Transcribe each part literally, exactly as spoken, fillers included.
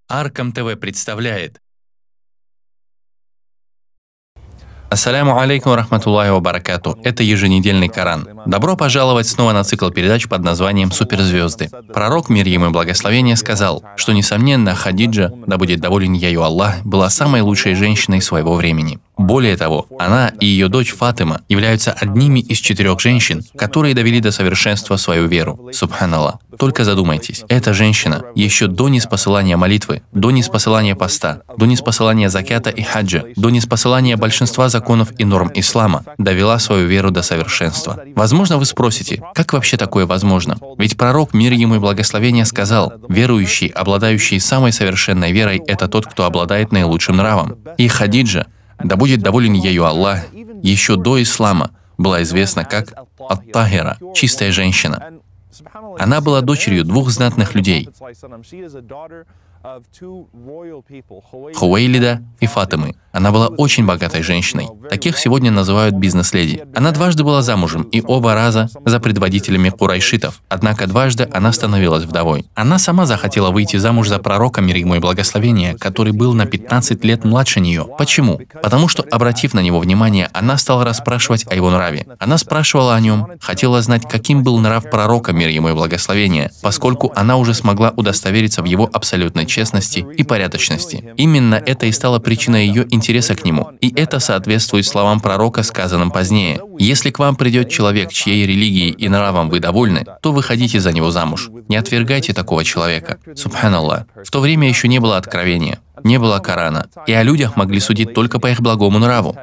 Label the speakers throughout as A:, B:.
A: Аркам ТВ представляет. Ассаляму алейкум рахматуллахи ва баракату. Это еженедельный Коран. Добро пожаловать снова на цикл передач под названием «Суперзвезды». Пророк, мир ему и благословение, сказал, что, несомненно, Хадиджа, да будет доволен ею Аллах, была самой лучшей женщиной своего времени. Более того, она и ее дочь Фатима являются одними из четырех женщин, которые довели до совершенства свою веру. Субханаллах. Только задумайтесь, эта женщина еще до ниспосылания молитвы, до ниспосылания поста, до ниспосылания закята и хаджа, до ниспосылания большинства законов и норм ислама довела свою веру до совершенства. Возможно, вы спросите, как вообще такое возможно? Ведь пророк, мир ему и благословение, сказал, верующий, обладающий самой совершенной верой, это тот, кто обладает наилучшим нравом. И Хадиджа, да будет доволен ею Аллах, еще до ислама была известна как Ат-Тахира, чистая женщина. Она была дочерью двух знатных людей, Хувейлида и Фатимы. Она была очень богатой женщиной. Таких сегодня называют бизнес-леди. Она дважды была замужем, и оба раза за предводителями курайшитов. Однако дважды она становилась вдовой. Она сама захотела выйти замуж за пророка, мир ему и благословение, который был на пятнадцать лет младше нее. Почему? Потому что, обратив на него внимание, она стала расспрашивать о его нраве. Она спрашивала о нем, хотела знать, каким был нрав пророка, мир ему и благословение, поскольку она уже смогла удостовериться в его абсолютной честности и порядочности. Именно это и стало причиной ее интереса к нему. И это соответствует словам пророка, сказанным позднее. Если к вам придет человек, чьей религией и нравом вы довольны, то выходите за него замуж. Не отвергайте такого человека. Субханаллах. В то время еще не было откровения, не было Корана, и о людях могли судить только по их благому нраву.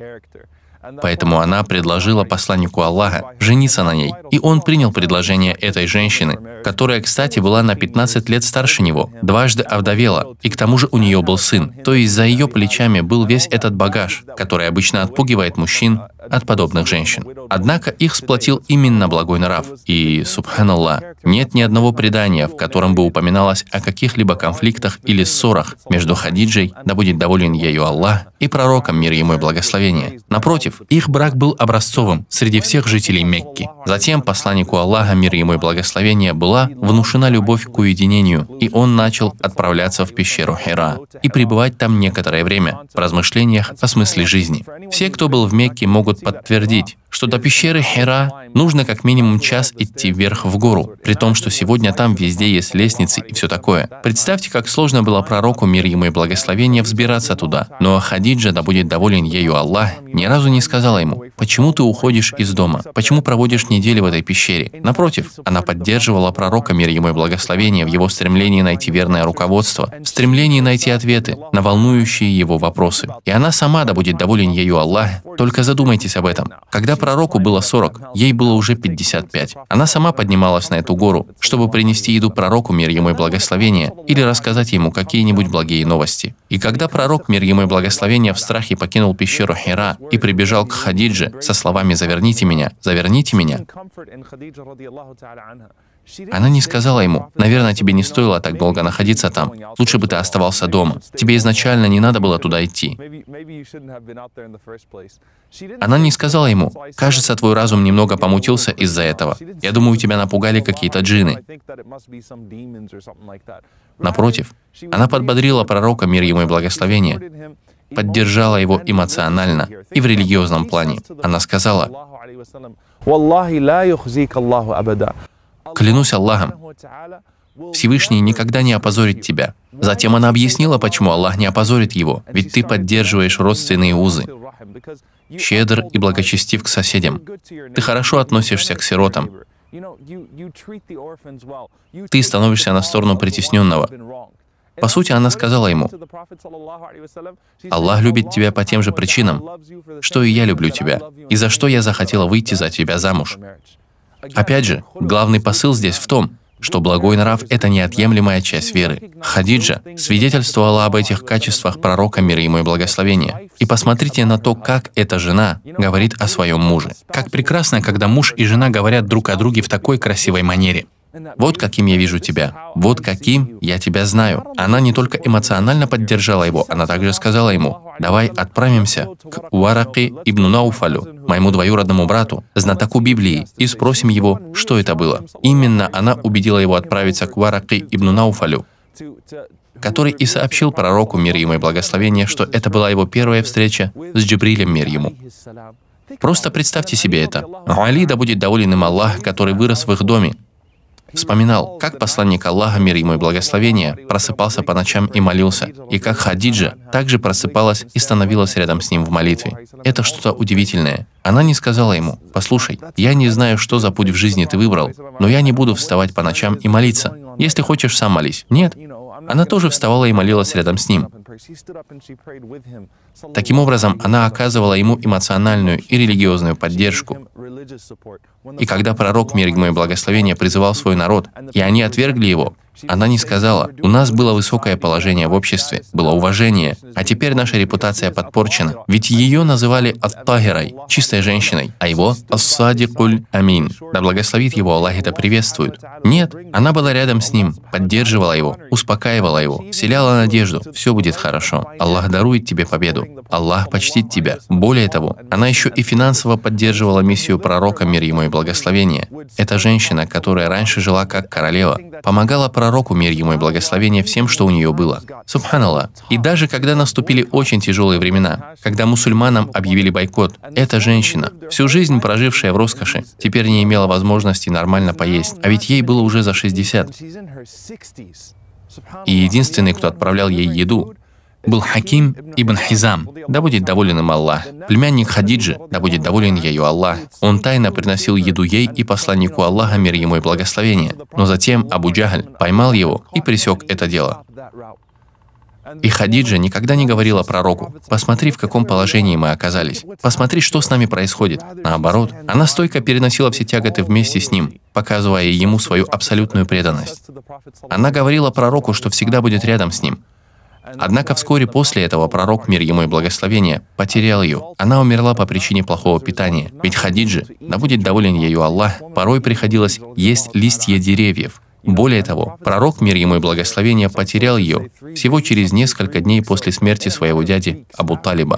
A: Поэтому она предложила посланнику Аллаха жениться на ней. И он принял предложение этой женщины, которая, кстати, была на пятнадцать лет старше него, дважды овдовела, и к тому же у нее был сын. То есть за ее плечами был весь этот багаж, который обычно отпугивает мужчин от подобных женщин. Однако их сплотил именно благой нрав. И, субханаллах, нет ни одного предания, в котором бы упоминалось о каких-либо конфликтах или ссорах между Хадиджей, да будет доволен ею Аллах, и пророком, мир ему и благословение. Напротив, их брак был образцовым среди всех жителей Мекки. Затем посланнику Аллаха, мир ему и благословение, была внушена любовь к уединению, и он начал отправляться в пещеру Хира и пребывать там некоторое время в размышлениях о смысле жизни. Все, кто был в Мекке, могут подтвердить, что до пещеры Хира нужно как минимум час идти вверх в гору, при том, что сегодня там везде есть лестницы и все такое. Представьте, как сложно было пророку, мир ему и благословение, взбираться туда. Но Хадиджа, да будет доволен ею Аллах, ни разу не сказала ему, почему ты уходишь из дома, почему проводишь недели в этой пещере. Напротив, она поддерживала пророка, мир ему и благословение, в его стремлении найти верное руководство, в стремлении найти ответы на волнующие его вопросы. И она сама, да будет доволен ею Аллах, только задумайтесь об этом. Когда пророку было сорок, ей было уже пятьдесят пять. Она сама поднималась на эту гору, чтобы принести еду пророку, мир ему и благословение, или рассказать ему какие-нибудь благие новости. И когда пророк, мир ему и благословение, в страхе покинул пещеру Хира и прибежал к Хадидже со словами «Заверните меня, заверните меня», она не сказала ему, наверное, тебе не стоило так долго находиться там, лучше бы ты оставался дома, тебе изначально не надо было туда идти. Она не сказала ему, кажется, твой разум немного помутился из-за этого, я думаю, тебя напугали какие-то джинны. Напротив, она подбодрила пророка, мир ему и благословение, поддержала его эмоционально и в религиозном плане. Она сказала, «Клянусь Аллахом, Всевышний никогда не опозорит тебя». Затем она объяснила, почему Аллах не опозорит его, ведь ты поддерживаешь родственные узы, щедр и благочестив к соседям, ты хорошо относишься к сиротам, ты становишься на сторону притесненного. По сути, она сказала ему, «Аллах любит тебя по тем же причинам, что и я люблю тебя, и за что я захотела выйти за тебя замуж». Опять же, главный посыл здесь в том, что благой нрав – это неотъемлемая часть веры. Хадиджа свидетельствовала об этих качествах пророка, мир ему и благословения. И посмотрите на то, как эта жена говорит о своем муже. Как прекрасно, когда муж и жена говорят друг о друге в такой красивой манере. Вот каким я вижу тебя, вот каким я тебя знаю. Она не только эмоционально поддержала его, она также сказала ему, давай отправимся к Уараки ибн Науфалю, моему двоюродному брату, знатоку Библии, и спросим его, что это было. Именно она убедила его отправиться к Уараки ибн Науфалю. который и сообщил пророку, мир ему и благословение, что это была его первая встреча с Джибрилем, мир ему. Просто представьте себе это. Али, да будет доволен им Аллах, который вырос в их доме, вспоминал, как посланник Аллаха, мир ему и благословение, просыпался по ночам и молился, и как Хадиджа также просыпалась и становилась рядом с ним в молитве. Это что-то удивительное. Она не сказала ему: «Послушай, я не знаю, что за путь в жизни ты выбрал, но я не буду вставать по ночам и молиться. Если хочешь, сам молись». Нет. Она тоже вставала и молилась рядом с ним. Таким образом, она оказывала ему эмоциональную и религиозную поддержку. И когда пророк, мир ему и благословение, призывал свой народ, и они отвергли его, она не сказала: «У нас было высокое положение в обществе, было уважение, а теперь наша репутация подпорчена». Ведь ее называли ат-тахирой, чистой женщиной, а его ас-садикуль амин. Да благословит его Аллах, это приветствует. Нет, она была рядом с ним, поддерживала его, успокаивала его, вселяла надежду: все будет хорошо, Аллах дарует тебе победу, Аллах почтит тебя. Более того, она еще и финансово поддерживала миссию пророка, мир ему и благословение. Эта женщина, которая раньше жила как королева, помогала пророку, мир ему и благословение, всем, что у нее было. Субханаллах. И даже когда наступили очень тяжелые времена, когда мусульманам объявили бойкот, эта женщина, всю жизнь прожившая в роскоши, теперь не имела возможности нормально поесть, а ведь ей было уже за шестьдесят. И единственный, кто отправлял ей еду, был Хаким ибн Хизам, да будет доволен им Аллах, племянник Хадиджи, да будет доволен ею Аллах. Он тайно приносил еду ей и посланнику Аллаха, мир ему и благословение. Но затем Абу Джахль поймал его и пресек это дело. И Хадиджа никогда не говорила пророку: «Посмотри, в каком положении мы оказались. Посмотри, что с нами происходит». Наоборот, она стойко переносила все тяготы вместе с ним, показывая ему свою абсолютную преданность. Она говорила пророку, что всегда будет рядом с ним. Однако вскоре после этого пророк, мир ему и благословение, потерял ее. Она умерла по причине плохого питания. Ведь Хадиджи, да будет доволен ею Аллах, порой приходилось есть листья деревьев. Более того, пророк, мир ему и благословение, потерял ее всего через несколько дней после смерти своего дяди Абу Талиба.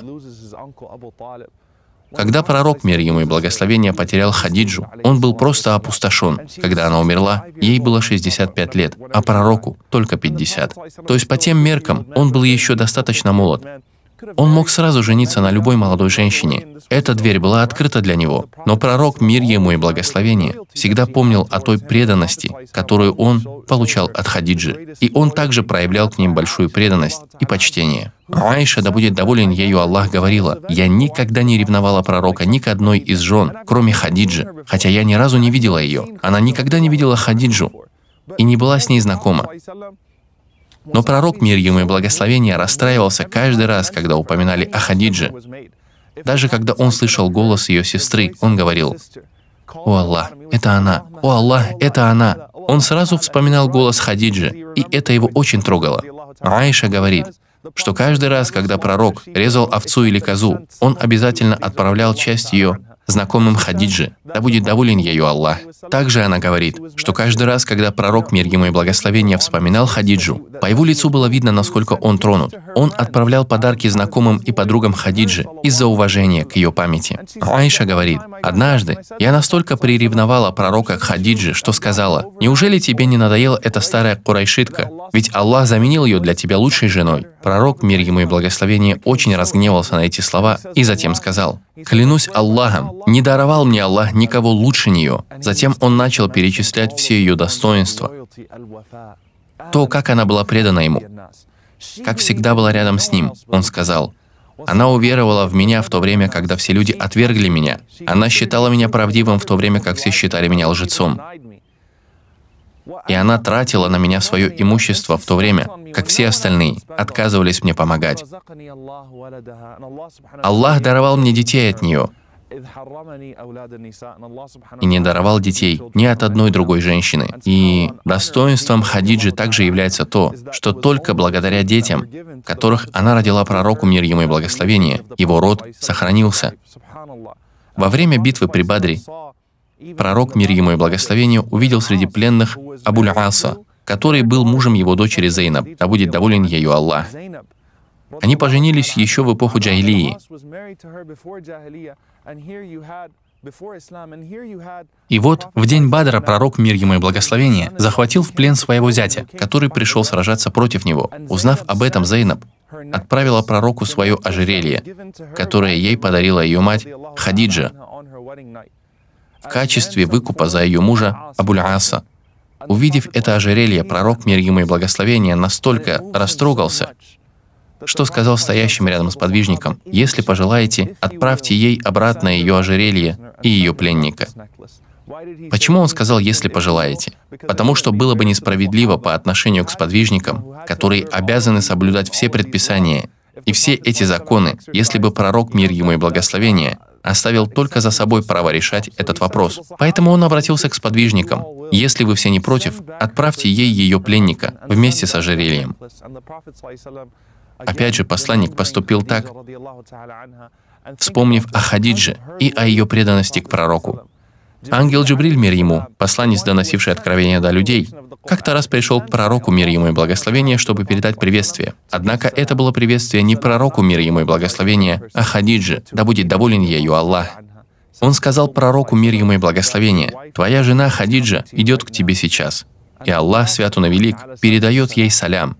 A: Когда пророк, мир ему и благословение, потерял Хадиджу, он был просто опустошен. Когда она умерла, ей было шестьдесят пять лет, а пророку только пятьдесят. То есть по тем меркам он был еще достаточно молод. Он мог сразу жениться на любой молодой женщине. Эта дверь была открыта для него. Но пророк, мир ему и благословение, всегда помнил о той преданности, которую он получал от Хадиджи. И он также проявлял к ним большую преданность и почтение. Аиша, да будет доволен ею Аллах, говорила: «Я никогда не ревновала пророка ни к одной из жен, кроме Хадиджи, хотя я ни разу не видела ее. Она никогда не видела Хадиджу и не была с ней знакома». Но пророк, мир ему и благословение, расстраивался каждый раз, когда упоминали о Хадидже. Даже когда он слышал голос ее сестры, он говорил: «О Аллах, это она! О Аллах, это она!» Он сразу вспоминал голос Хадиджи, и это его очень трогало. Аиша говорит, что каждый раз, когда пророк резал овцу или козу, он обязательно отправлял часть ее знакомым Хадиджи, да будет доволен ею Аллах. Также она говорит, что каждый раз, когда пророк, мир ему и благословение, вспоминал Хадиджу, по его лицу было видно, насколько он тронут. Он отправлял подарки знакомым и подругам Хадиджи из-за уважения к ее памяти. Аиша говорит: «Однажды я настолько приревновала пророка к Хадиджи, что сказала: неужели тебе не надоела эта старая курайшитка? Ведь Аллах заменил ее для тебя лучшей женой». Пророк, мир ему и благословение, очень разгневался на эти слова и затем сказал: «Клянусь Аллахом, не даровал мне Аллах никого лучше нее». Затем он начал перечислять все ее достоинства, то, как она была предана ему, как всегда была рядом с ним. Он сказал: «Она уверовала в меня в то время, когда все люди отвергли меня. Она считала меня правдивым в то время, как все считали меня лжецом. И она тратила на меня свое имущество в то время, как все остальные отказывались мне помогать. Аллах даровал мне детей от нее, и не даровал детей ни от одной другой женщины». И достоинством Хадиджи также является то, что только благодаря детям, которых она родила пророку, мир ему и благословение, его род сохранился. Во время битвы при Бадре пророк, мир ему и благословение, увидел среди пленных Абуль-Аса, который был мужем его дочери Зейнаб, да будет доволен ею Аллах. Они поженились еще в эпоху джахилии. И вот, в день Бадра пророк, мир ему и благословение, захватил в плен своего зятя, который пришел сражаться против него. Узнав об этом, Зейнаб отправила пророку свое ожерелье, которое ей подарила ее мать Хадиджа в качестве выкупа за ее мужа Абуль-Аса. Увидев это ожерелье, пророк, мир ему и благословение, настолько растрогался, что сказал стоящим рядом с подвижником: «Если пожелаете, отправьте ей обратно ее ожерелье и ее пленника». Почему он сказал «если пожелаете»? Потому что было бы несправедливо по отношению к сподвижникам, которые обязаны соблюдать все предписания и все эти законы, если бы пророк, мир ему и благословение, оставил только за собой право решать этот вопрос. Поэтому он обратился к сподвижникам: «Если вы все не против, отправьте ей ее пленника вместе с ожерельем». Опять же, посланник поступил так, вспомнив о Хадидже и о ее преданности к пророку. Ангел Джибриль, мир ему, посланец, доносивший откровения до людей, как-то раз пришел к пророку, мир ему и благословение, чтобы передать приветствие. Однако это было приветствие не пророку, мир ему и благословение, а Хадидже, да будет доволен ею Аллах. Он сказал пророку, мир ему и благословение: «Твоя жена Хадиджа идет к тебе сейчас, и Аллах, свят он и велик, передает ей салям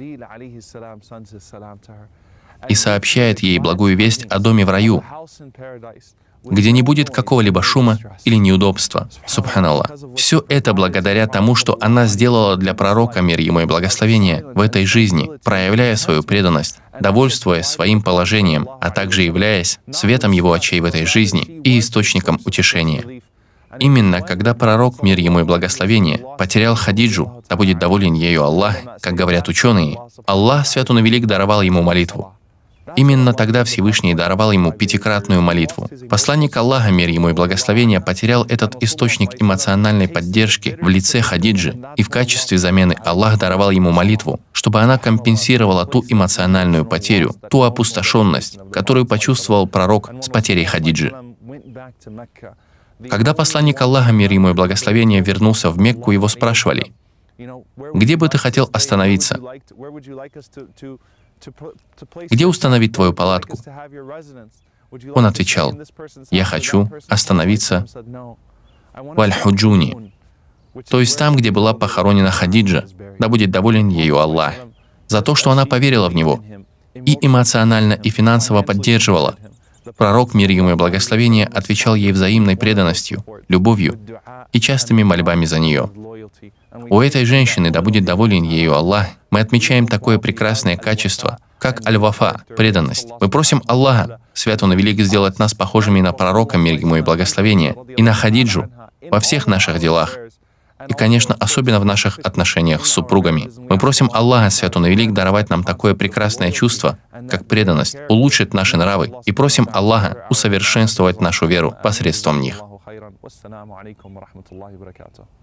A: и сообщает ей благую весть о доме в раю, где не будет какого-либо шума или неудобства». Субханаллах. Все это благодаря тому, что она сделала для пророка, мир ему и благословение, в этой жизни, проявляя свою преданность, довольствуясь своим положением, а также являясь светом его очей в этой жизни и источником утешения. Именно когда пророк, мир ему и благословение, потерял Хадиджу, да будет доволен ею Аллах, как говорят ученые, Аллах, свят он и велик, даровал ему молитву. Именно тогда Всевышний даровал ему пятикратную молитву. Посланник Аллаха, мир ему и благословение, потерял этот источник эмоциональной поддержки в лице Хадиджи, и в качестве замены Аллах даровал ему молитву, чтобы она компенсировала ту эмоциональную потерю, ту опустошенность, которую почувствовал пророк с потерей Хадиджи. Когда посланник Аллаха, мир ему и благословение, вернулся в Мекку, его спрашивали: «Где бы ты хотел остановиться? Где установить твою палатку?» Он отвечал: «Я хочу остановиться в Аль-Худжуни, то есть там, где была похоронена Хадиджа, да будет доволен ею Аллах, за то, что она поверила в него и эмоционально и финансово поддерживала». Пророк, мир ему и благословение, отвечал ей взаимной преданностью, любовью и частыми мольбами за нее. У этой женщины, да будет доволен ею Аллах, мы отмечаем такое прекрасное качество, как аль-вафа, преданность. Мы просим Аллаха, свят он и велик, сделать нас похожими на пророка, мир ему и благословение, и на Хадиджу во всех наших делах. И, конечно, особенно в наших отношениях с супругами. Мы просим Аллаха, свят он и велик, даровать нам такое прекрасное чувство, как преданность, улучшить наши нравы, и просим Аллаха усовершенствовать нашу веру посредством них.